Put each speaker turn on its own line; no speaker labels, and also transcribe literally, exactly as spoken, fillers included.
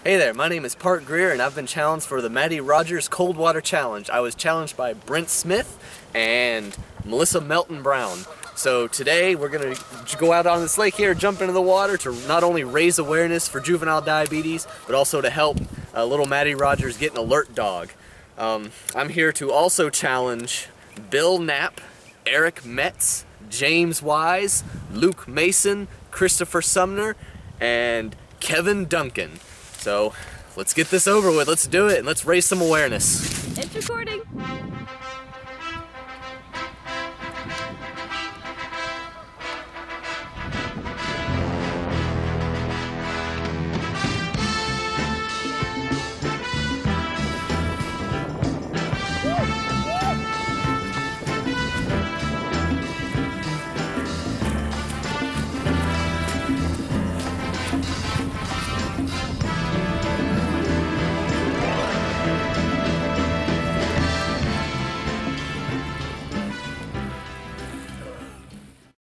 Hey there, my name is Park Greer and I've been challenged for the Maddie Rogers Cold Water Challenge. I was challenged by Brent Smith and Melissa Melton Brown. So today we're going to go out on this lake here, jump into the water to not only raise awareness for juvenile diabetes, but also to help uh, little Maddie Rogers get an alert dog. Um, I'm here to also challenge Bill Knapp, Eric Metz, James Wise, Luke Mason, Christopher Sumner, and Kevin Duncan. So let's get this over with, let's do it, and let's raise some awareness.
It's recording.